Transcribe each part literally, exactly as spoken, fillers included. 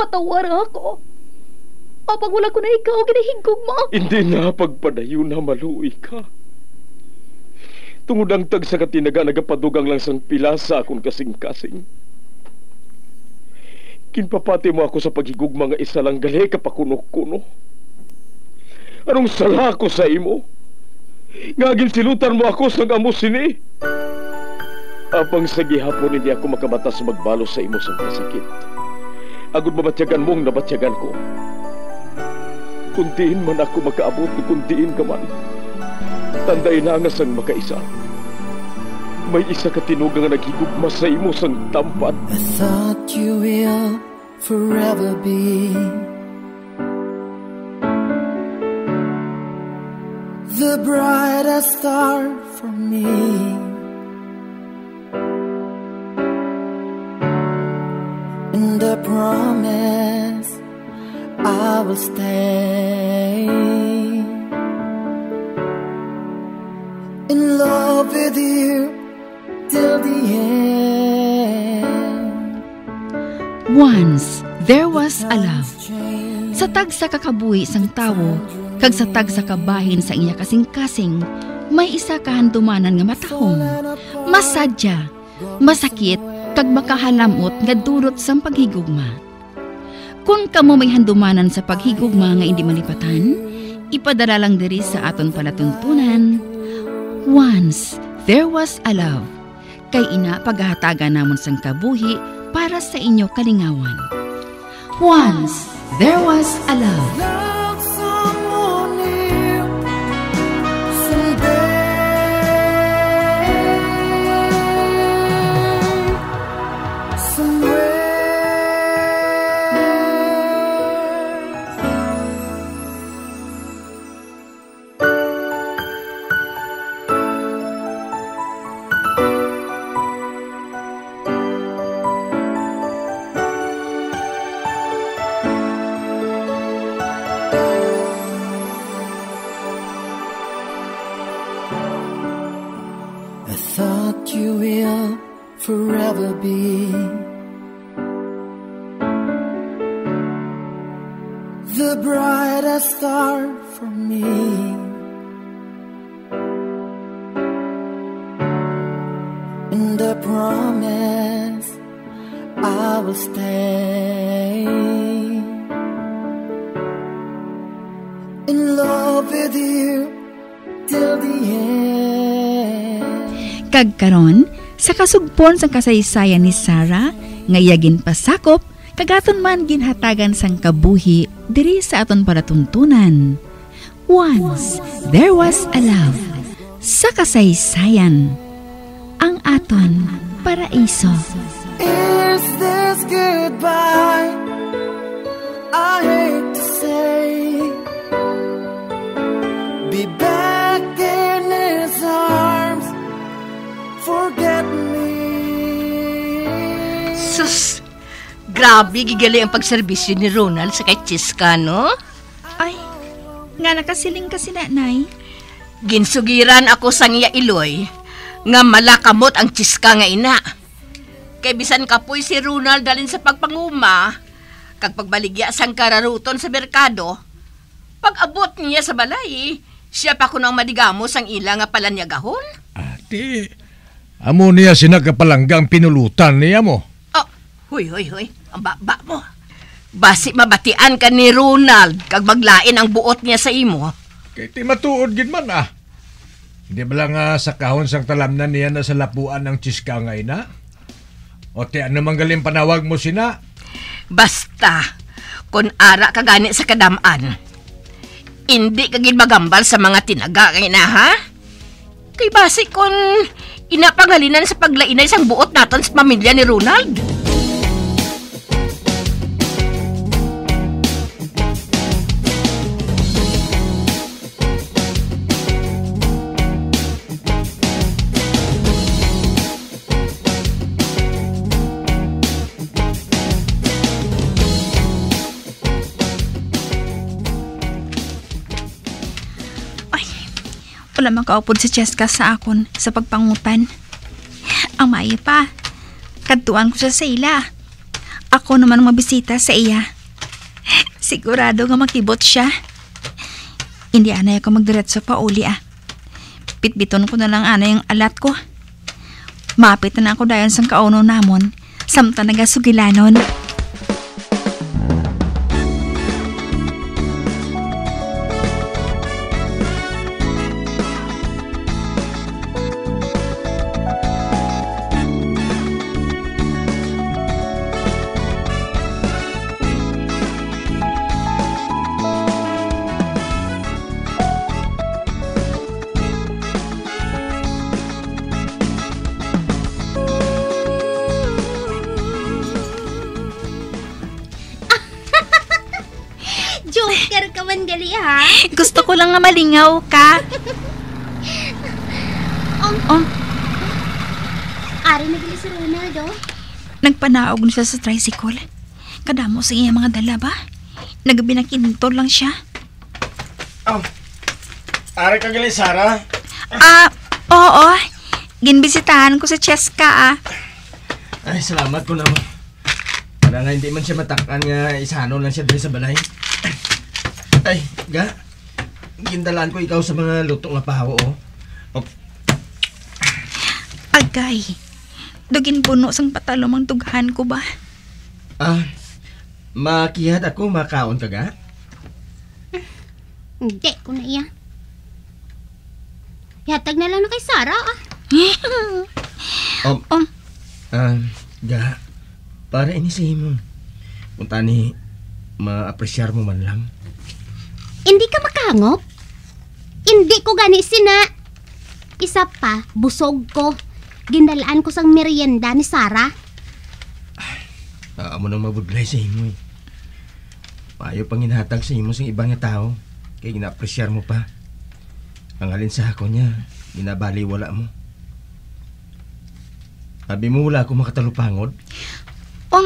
patawar ako. Apag wala ko na ikaw, ginahigog mo. Hindi na pagpadayo na maluoy ka. Tungod ang tag sa katinaga, nagapadugang lang sang pila sa akong kasing-kasing. Kinpapati mo ako sa paghigug mga isa lang gali kapakuno-kuno. Anong sala ko sa imo? Ngagin silutan mo ako sa amo sini. Apang sa gihapon hindi ako makabatas magbalo sa imo sa kasakit. Agud mabatyagan mong nabatyagan ko. Kundiin man ako makaabot, kundiin ka man. Tanday na nga sang makaisa. May isa ka tinugang nga naghigugma sa imo sang tampad. I thought you will forever be the brightest star for me. And I promise I will stay in love with you till the end. Once there was a love. Sa tag sa kakabuhi sang tawo, kag sa tag sa kabahin sa iya kasing-kasing, may isa kahandumanan nga matahong, masadya, masakit, kag makahalamot nga durot sang paghigugma. Kung kamo may handumanan sa paghigugma nga hindi malipatan, ipadala lang diri sa aton palatuntunan. Once there was a love. Kay ina paghahatagan namon sang kabuhi para sa inyo kalingawan. Once there was a love. You will forever be the brightest star for me. And I promise I will stay in love with you till the end. Kagkaron, sa kasugpon sang kasaysayan ni Sarah, ngayagin pasakop, kagaton man ginhatagan sang kabuhi, diri sa aton palatuntunan. Once, there was a love. Sa kasaysayan, ang aton paraiso. Is this goodbye? I hate to say, be back in his arms. Forget me. Sus, grabe gigali ang pagserbisyo ni Ronald sa kay Chiska, no? Ay, nga nakasiling ka si nanay. Ginsugiran ako sa iya iloy nga malakamot ang Chiska nga ina. Kay bisan kapoy si Ronald dalin sa pagpanguma, kag pagbaligya sang kararuton sa merkado, pag abot niya sa balay, siya pa kunang madigamos ang ila nga palanyagahon. Ate, amo niya sinagapalanggang pinulutan niya mo. Oh, huy, huy, huy. Ang baba mo. Basi mabatian ka ni Ronald kag maglain ang buot niya sa imo. Kay ti matuod gid man ah. Hindi ba lang uh, sa kahon sang talamnan niya na sa lapuan ng Chiska nga ina? O ti ano manggaling panawag mo sina? Basta, kung ara ka gani sa kadamaan, hindi ka gid magambal sa mga tinaga nga ina, ha? Kay basi kung inapangalinan sa paglainay sang buot naton sa pamilya ni Ronald. Wala makaupod si Cheska sa akon sa pagpangutan. Ang maayo pa, kadtuan ko siya sa ila. Ako naman mabisita sa iya. Sigurado nga makibot siya. Hindi anay ako magdiretso pa uli ah. Pitbiton ko na lang anay yung alat ko. Mapit na ako dayon sang kauno namon. Samta nagasugilanon. Joker ka man gali ha? Gusto ko lang nga malingaw ka. Oh, Oh, ari na gali si Ronaldo. nagpanaog na siya sa tricycle. Kadamo sa iya mga dala ba? Nagabinakintol lang siya. Oh, ari ka gali, Sarah? Ah, oo. Ginbisitahan ko sa Cheska ah. Ay, salamat ko naman. Para nga hindi man siya matakan nga isano lang siya dito sa balay. Ay, ga, gindalaan ko ikaw sa mga luto nga pahaw, oh. Oh, Agay. Dugin puno sang patalomang tughan ko ba? ah, makiyat ako, makaon ka ga? Hindi ko na iya. Yatag na lang na kay Sarah ah. Oh, Oh, ah, ga, para ini sa imo. Punta ni, ma-apresyar mo man lang. Hindi ka makahangop? Hindi ko gani sina. Isa pa, busog ko. Gindalaan ko sang merienda ni Sarah. Ah, amo nang mabudlay sa imo eh. Payo pang hinahatag sa imo sa ibang nga tao. Kaya gina-apresyar mo pa. Ang alin sa ako niya, ginabaliwala mo. Sabi mo wala akong makatalupangod. oh.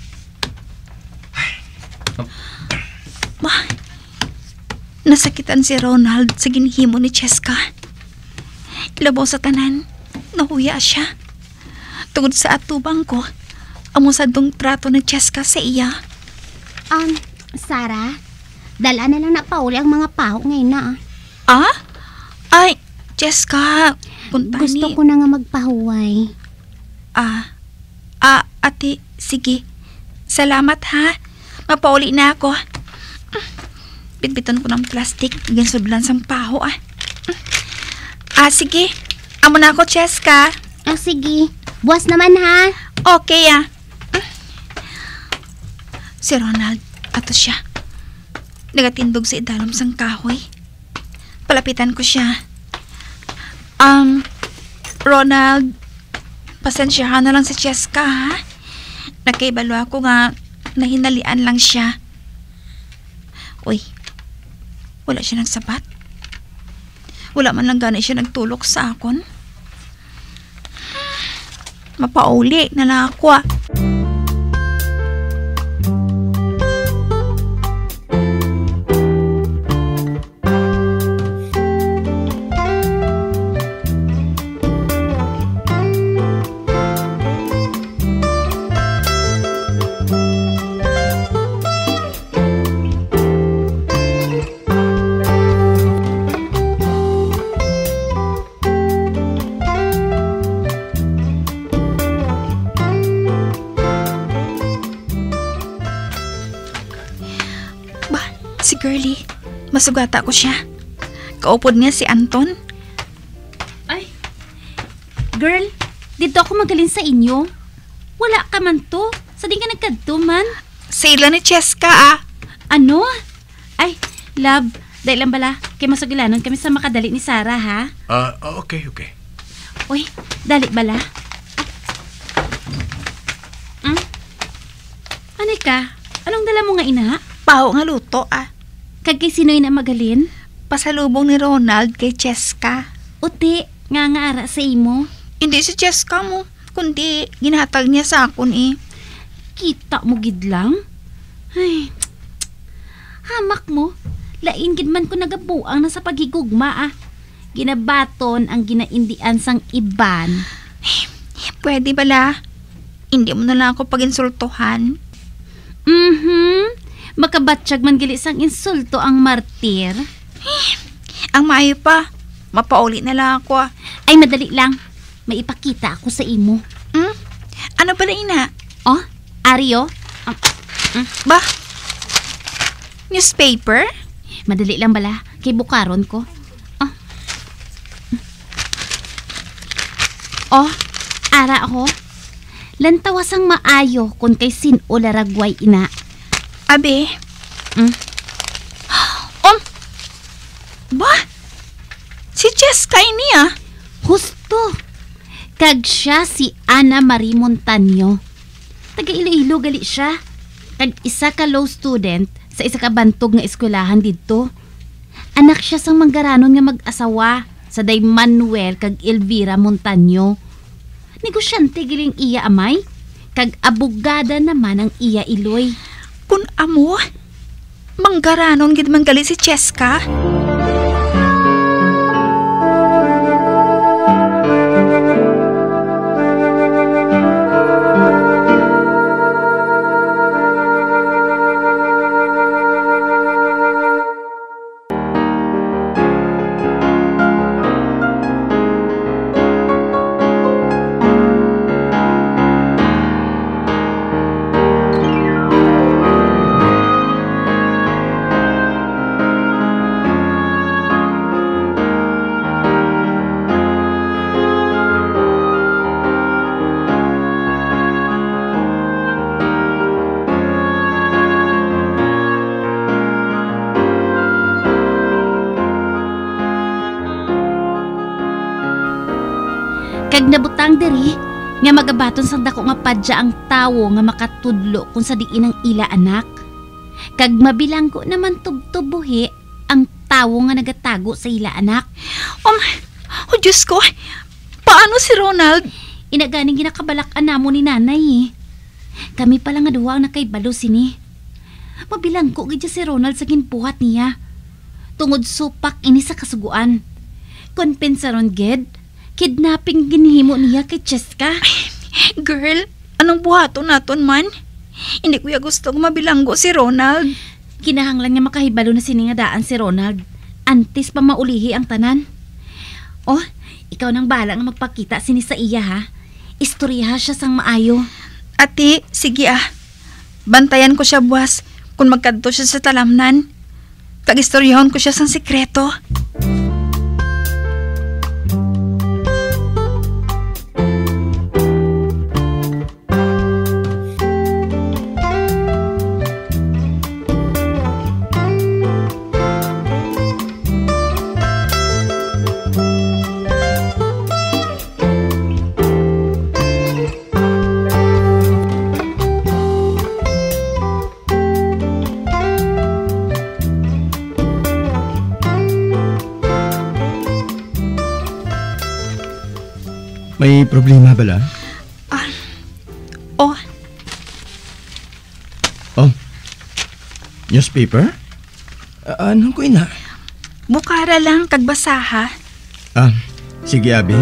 Ma, nasakitan si Ronald sa ginhimo ni Cheska. Labaw sa tanan, nahuya siya. Tungod sa atubang ko, amo sa dong trato ng Cheska sa iya. Um, Sarah, dala na lang na pauli ang mga paho ngayon na ah. Ah? Ay, Cheska, punta Gusto ni... ko na nga magpahuway. Ah, ah, ate, sige. Salamat ha. Mapauli na ako. Bitbiton ko ng plastic. Gansudlan sang paho ah. Ah, sige. Amo na ako, Cheska. Ah, sige. Buwas naman ha. Okay ah. Si Ronald, ato siya. Nagatindog sa idalom sang kahoy. Palapitan ko siya. Um, Ronald, pasensyahan na lang si Cheska ha. Nakaibalo ako nga nahinalian lang siya. Uy, wala siya nagsabat. Wala man lang gani siya nagtulok sa akon. Mapauli na lang ako ah. Si Girlie, masugata ko siya. Kaupod niya si Anton. Ay, girl, dito ako magaling sa inyo. Wala ka man to. Sa di ka nagkadto man. Sa ila ni Cheska ah. Ano? Ay, love, dahil lang bala, kay masugilanon kami sa makadali ni Sarah ha. Ah, okay, okay. Uy, dali bala. Hmm? Ano ka? Anong dala mo nga ina? Paho nga luto ah. Kag kay sino'y na magalin? Pasalubong ni Ronald kay Cheska. Uti, nga nga ara sa imo. Hindi si Cheska mo, kundi ginhatag niya sa akon eh. Kita mo gid lang? Ay, hamak mo. Lain gid man ko nagabuang na sa pagigugma ah. Ginabaton ang ginaindian sang iban. Pwede bala? Hindi mo na lang ako paginsultuhan. Mhm. Makabatsyag man gali sang insulto ang martir. Ang maayo pa. Mapauli na lang ako ah. Ay, madali lang. May ipakita ako sa imo. Hmm? Ano pala ina? Oh, Aryo? Ah, Ba? Newspaper? madali lang bala. Kay bukaron ko. Oh. Oh, ara ako. Lantawasang maayo kung kay sin-o laragway ina. Abe? Hmm? Om! Ba? Si Cheska ini ah. Husto. Kag siya si Ana Marie Montaño. Taga Iloilo gali siya. Kag isa ka law student sa isa ka bantog nga eskwelahan didto. Anak siya sang manggaranon nga mag-asawa sa day Manuel kag Elvira Montaño. Negosyante giling iya amay. Kag abogada naman ang iya Iloy. Kun amo, manggaranon gid man gali si Cheska. Kag nabutang diri nga magabaton sa dako nga padya ang tawo nga makatudlo kung sa diin ang ila anak. Kag mabilanggo naman tubtubuhi ang tawo nga nagatago sa ila anak. Um, oh Diyos ko, paano si Ronald? Inaganing ginakabalak-an namo ni nanay eh. Kami pala nga duwa ang nakaibalo sini. Mabilanggo gid si Ronald sa ginbuhat niya. Tungod supak ini sa kasuguan. Kompensaron gid. Kidnapping ginhimo niya kay Cheska. Girl, anong buhato naton man? Hindi ko ya gusto mabilanggo si Ronald. Kinahanglan nga makahibalo na siningadaan si Ronald. Antes pa maulihi ang tanan. Oh, ikaw nang bahala nga magpakita sini sa iya ha. Istoryaha siya sang maayo. Ati, sige ah. Bantayan ko siya buwas kung magkadto siya sa talamnan. Kag-istoryahon ko siya sang sikreto. May problema bala? Ah, oh, Oh, newspaper? Uh, anong ko ina? bukara lang kag basaha. Ah, sige abi.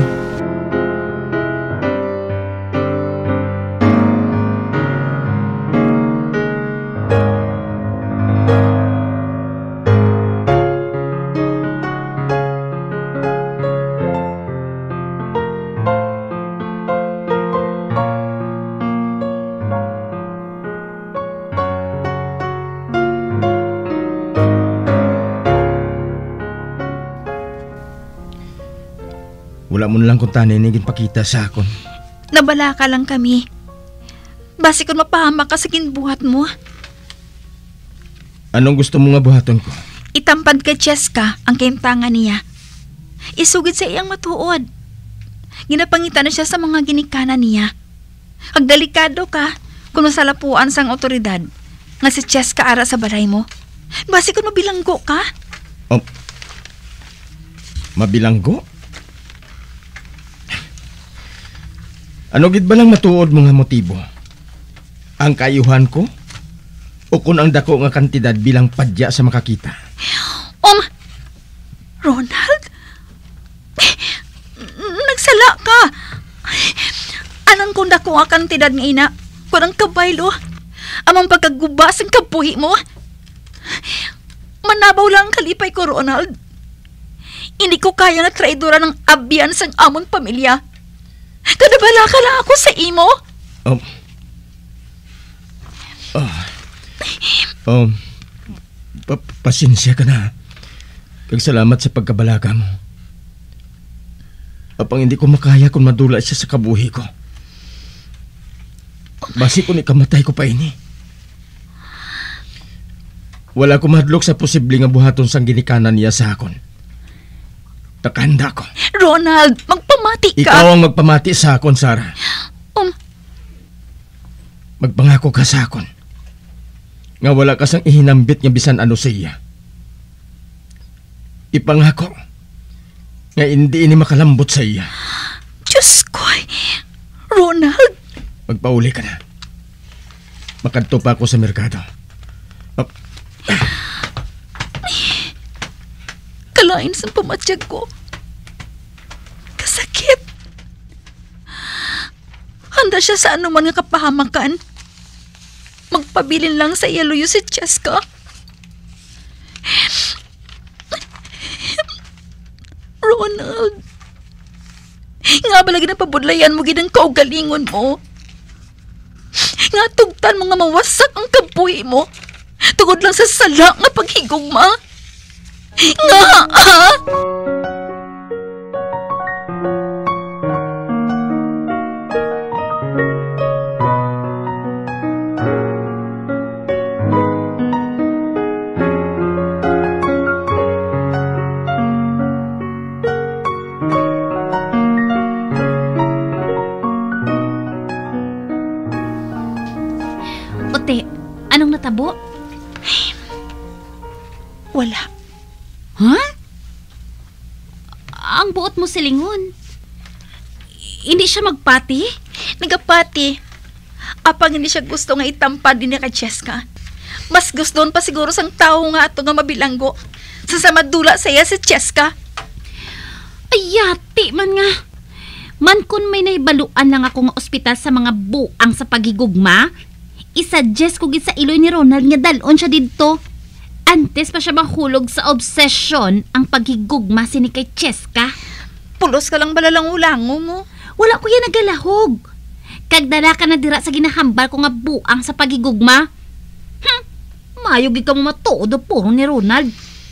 Wala mo na lang kung tanay na ginpakita sa akon. Nabala ka lang kami. Basi kung mapahamak ka sa ginbuhat mo. Anong gusto mo nga buhaton ko? Itampad kay Cheska ang kaimtangan niya. Isugid sa iyang matuod. Ginapangitan na siya sa mga ginikanan niya. Agdelikado ka kung masalapuan sang otoridad nga si Cheska ara sa balay mo. Basi kung mabilanggo ka. Oh, mabilanggo? Ano gid ba lang matuod mga motibo? Ang kayuhan ko? O kung ang dako nga kantidad bilang padya sa makakita? Um, Ronald? Nagsala ka. Anon kung dako nga kantidad nga ina? Kurang kabaylo. Amang pagkagubas ang kapuhi mo? Manabaw lang ang kalipay ko, Ronald. Hindi ko kaya nga traidora ng abyan sang amon pamilya. Kadabala ka lang ako sa imo. Um, oh, um, pa- pasensya ka na. Kagsalamat sa pagkabalaga mo. Apang hindi ko makaya kung madula siya sa kabuhi ko. Basi kung ikamatay ko pa ini. Wala ko mahadlok sa posibleng buhaton sang ginikanan niya sa akon. Takanda ko. Ronald, magpamati ka. Ikaw ang magpamati sa akon, Sarah. Um, Magpangako ka sa akon nga wala ka sang ihinambit nga bisan ano sa iya. Ipangako nga hindi ini makalambot sa iya. Diyos ko, Ronald. Magpauli ka na. Makadto pa ako sa merkado. Oh. Kalain sa pamatsyag ko. Kasakit. Handa siya sa anuman nga kapahamakan. Magpabilin lang sa iya luyo si Cheska. Ronald. Nga ba lagi na pabudlayan mo ginang kaugalingon mo? Nga tugtan mo nga mawasak ang kabuhi mo. Tugod lang sa sala nga paghigugma. Nga, ha? Ote, anong natabo? Wala. Ha? Ang buot mo silingon. Hindi siya magpati? Nagapati. Apang hindi siya gusto nga itampad din ni kay Cheska. Mas gustoon pa siguro sang tao nga ato nga mabilanggo. Sa samadula sa iya si Cheska. Ayati man nga. Man kun may naibaluan lang ako nga ospital sa mga buang sa paghigugma, isuggest ko gid sa iloy ni Ronald nga dalon siya didto. Antes pa siya mahulog sa obsession ang paghigugma sini kay Cheska. Pulos ka lang balalang ulango mo. Wala ko yan nagalahog. Kagdala ka na dira sa ginahambal ko nga buang sa paghigugma. Hm, mayog ka mo matuod o puro ni Ronald.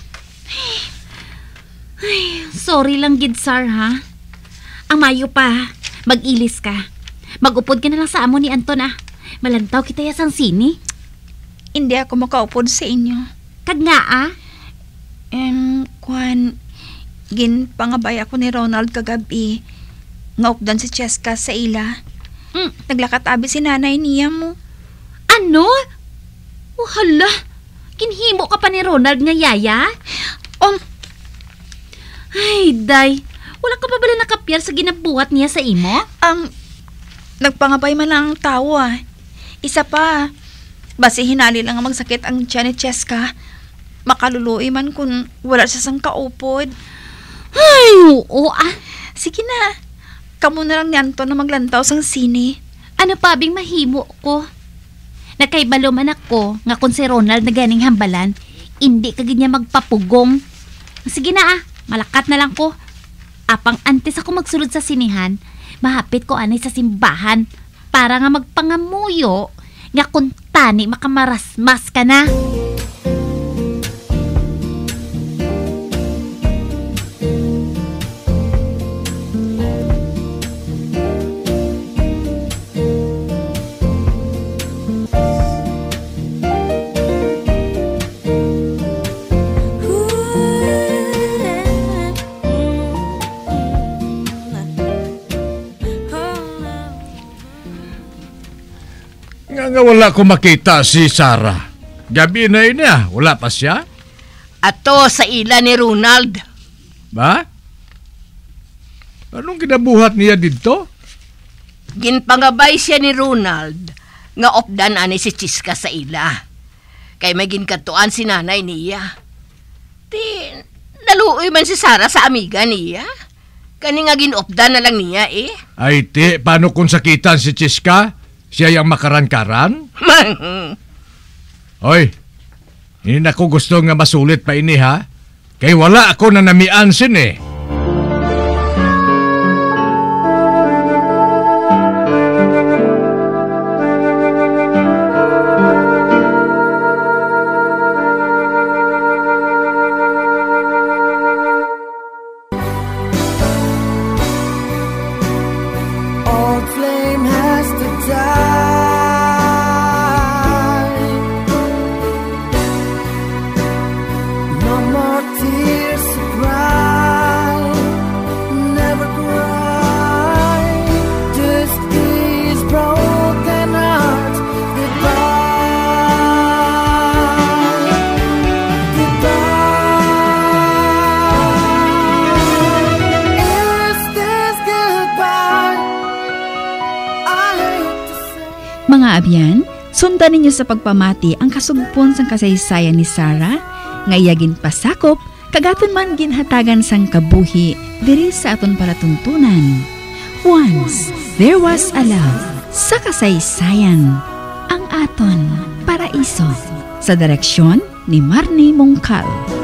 Ay, sorry lang gid, Sar, ha? Ang mayo pa, mag-ilis ka. Mag-upod ka na lang sa amo ni Anton, ah. Malantaw kita ya sang sini. Hindi ako makaupod sa inyo. Kag nga, ah? Em, kwan, ginpangabay ako ni Ronald kagabi. Ngaupdan si Cheska sa ila. Mm. Naglakatabi si nanay niya mo. Ano? Oh, hala. Kinhimo ka pa ni Ronald nga yaya? Um, Ay, day. Wala ka pa bala nakapyar sa ginabuhat niya sa imo? ang, nagpangabay man lang ang tao ah. Isa pa, basi hinali lang ang magsakit ang tiyan ni Cheska. Makaluluoy man kung wala siya sang kaupod. Ay, oo ah. Sige na, kamo na lang ni Anton na maglantaw sang sini. Ano pa bing mahimo ko? Nakaibalo man ako nga kung si Ronald na ganing hambalan, hindi ka ganyan magpapugong. Sige na ah, malakat na lang ko. Apang antes ako magsulod sa sinihan, mahapit ko anay sa simbahan para nga magpangamuyo nga kung tani makamarasmas ka na. Nga wala ko makita si Sarah. Gabi na yun ah, wala pa siya? Ato sa ila ni Ronald. Ba? Anong kinabuhat niya dito? Ginpangabay siya ni Ronald nga opdan ani si Cheska sa ila. Kay may ginkatuan si nanay niya. Di, naluoy man si Sarah sa amiga niya. Kani nga ginopdan na lang niya eh. Ay ti, paano kung sakitan si Cheska? Siya yung makaran-karan? Hoy, Hindi na ko gusto nga masulit pa ini ha. Kay wala ako na namian sin eh. Old flame has to die. No more tears to cry. Never cry. Just these broken hearts. Goodbye. Goodbye. Is this goodbye? Mga abyan, sundan ninyo sa pagpamati ang kasugpon sang kasaysayan ni Sarah, ngayagin pasakop, kagaton man ginhatagan sang kabuhi, diri sa aton palatuntunan. Once, there was a love sa kasaysayan, ang aton paraiso, sa direksyon ni Marnie Mongcal.